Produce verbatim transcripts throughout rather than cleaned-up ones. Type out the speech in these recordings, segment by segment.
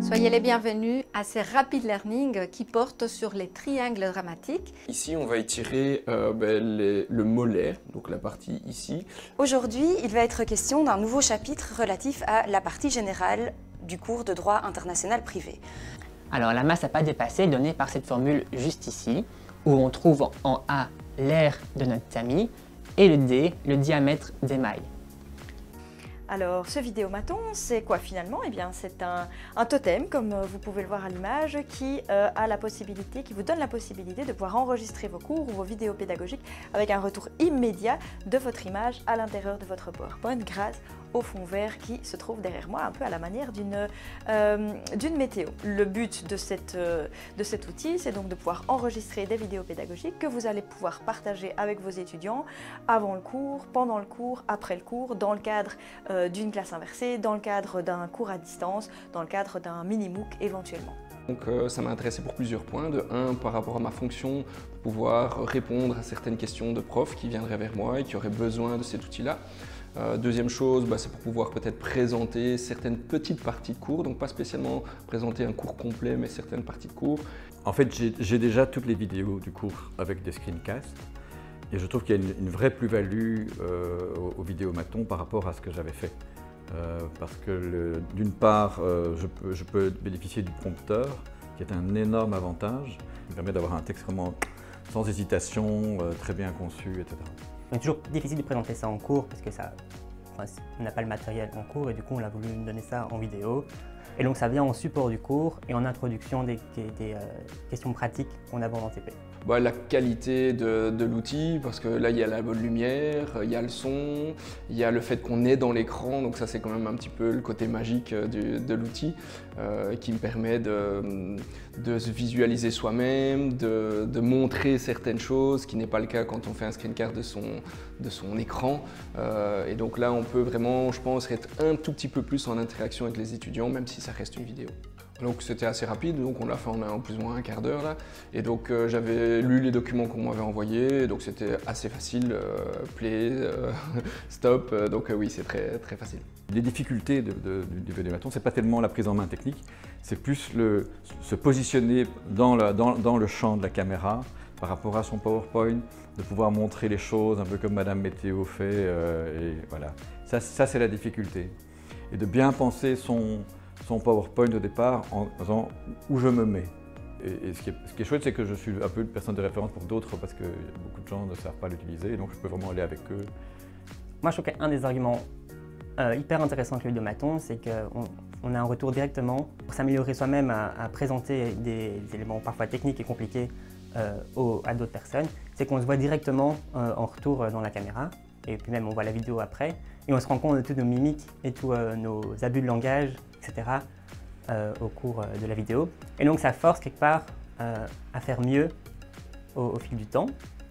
Soyez les bienvenus à ce Rapid Learning qui porte sur les triangles dramatiques. Ici, on va étirer euh, ben, les, le mollet, donc la partie ici. Aujourd'hui, il va être question d'un nouveau chapitre relatif à la partie générale du cours de droit international privé. Alors la masse à pas dépasser est donnée par cette formule juste ici, où on trouve en A l'aire de notre tamis et le D, le diamètre des mailles. Alors, ce vidéomaton, c'est quoi finalement? Eh bien, c'est un, un totem, comme vous pouvez le voir à l'image, qui euh, a la possibilité, qui vous donne la possibilité de pouvoir enregistrer vos cours ou vos vidéos pédagogiques avec un retour immédiat de votre image à l'intérieur de votre PowerPoint grâce au fond vert qui se trouve derrière moi, un peu à la manière d'une euh, d'une météo. Le but de, cette, euh, de cet outil, c'est donc de pouvoir enregistrer des vidéos pédagogiques que vous allez pouvoir partager avec vos étudiants avant le cours, pendant le cours, après le cours, dans le cadre euh, d'une classe inversée, dans le cadre d'un cours à distance, dans le cadre d'un mini-MOOC éventuellement. Donc euh, ça m'a intéressé pour plusieurs points. De un, par rapport à ma fonction, pour pouvoir répondre à certaines questions de profs qui viendraient vers moi et qui auraient besoin de cet outil-là. Euh, deuxième chose, bah, c'est pour pouvoir peut-être présenter certaines petites parties de cours, donc pas spécialement présenter un cours complet, mais certaines parties de cours. En fait, j'ai déjà toutes les vidéos du cours avec des screencasts et je trouve qu'il y a une, une vraie plus-value euh, au, au vidéomaton par rapport à ce que j'avais fait. Euh, parce que d'une part, euh, je, peux, je peux bénéficier du prompteur, qui est un énorme avantage, qui me permet d'avoir un texte vraiment sans hésitation, euh, très bien conçu, et cetera. C'est toujours difficile de présenter ça en cours parce que ça, enfin, on n'a pas le matériel en cours et du coup on a voulu donner ça en vidéo. Et donc ça vient en support du cours et en introduction des, des, des euh, questions pratiques qu'on aborde en T P. Bah, la qualité de, de l'outil, parce que là il y a la bonne lumière, il y a le son, il y a le fait qu'on est dans l'écran, donc ça c'est quand même un petit peu le côté magique du, de l'outil euh, qui me permet de, de se visualiser soi-même, de, de montrer certaines choses, ce qui n'est pas le cas quand on fait un screencast de son, de son écran. Euh, et donc là on peut vraiment, je pense, être un tout petit peu plus en interaction avec les étudiants, même si ça reste une vidéo. Donc c'était assez rapide, donc on l'a fait en, en plus ou moins un quart d'heure là. Et donc euh, j'avais lu les documents qu'on m'avait envoyés, donc c'était assez facile, euh, play, euh, stop, euh, donc euh, oui c'est très, très facile. Les difficultés de, de, du vidéomaton, c'est pas tellement la prise en main technique, c'est plus le, se positionner dans, la, dans, dans le champ de la caméra par rapport à son PowerPoint, de pouvoir montrer les choses un peu comme Madame Météo fait, euh, et voilà. Ça, ça c'est la difficulté. Et de bien penser son son PowerPoint au départ en disant où je me mets. Et, et ce, qui est, ce qui est chouette, c'est que je suis un peu une personne de référence pour d'autres parce que beaucoup de gens ne savent pas l'utiliser, donc je peux vraiment aller avec eux. Moi, je trouve qu'un des arguments euh, hyper intéressants avec le vidéomaton, c'est qu'on on a un retour directement pour s'améliorer soi-même à, à présenter des, des éléments parfois techniques et compliqués euh, aux, à d'autres personnes. C'est qu'on se voit directement euh, en retour dans la caméra, et puis même on voit la vidéo après, et on se rend compte de toutes nos mimiques et tous euh, nos abus de langage, et cetera euh, au cours euh, de la vidéo. Et donc ça force quelque part euh, à faire mieux au, au fil du temps.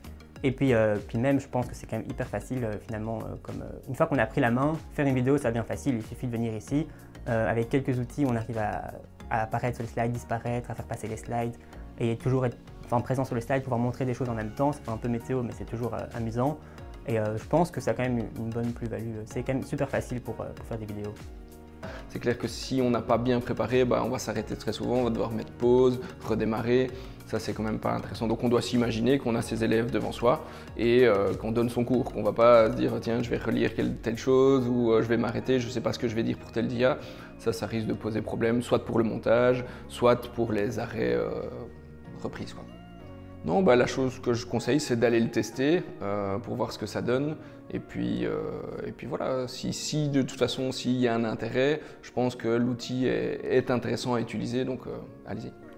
Et puis, euh, puis même, je pense que c'est quand même hyper facile euh, finalement, euh, comme, euh, une fois qu'on a pris la main, faire une vidéo ça devient facile, il suffit de venir ici. Euh, avec quelques outils, on arrive à, à apparaître sur les slides, disparaître, à faire passer les slides, et toujours être enfin, présent sur le slide, pouvoir montrer des choses en même temps. C'est un peu météo, mais c'est toujours euh, amusant. Et euh, je pense que ça a quand même une bonne plus-value. C'est quand même super facile pour, euh, pour faire des vidéos. C'est clair que si on n'a pas bien préparé, bah, on va s'arrêter très souvent, on va devoir mettre pause, redémarrer. Ça, c'est quand même pas intéressant. Donc on doit s'imaginer qu'on a ses élèves devant soi et euh, qu'on donne son cours. Qu'on ne va pas se dire tiens, je vais relire telle chose ou euh, je vais m'arrêter, je ne sais pas ce que je vais dire pour tel dia. Ça, ça risque de poser problème, soit pour le montage, soit pour les arrêts euh, reprises, quoi. Non, bah, la chose que je conseille, c'est d'aller le tester euh, pour voir ce que ça donne. Et puis, euh, et puis voilà, si, si de toute façon, s'il y a un intérêt, je pense que l'outil est, est intéressant à utiliser, donc euh, allez-y.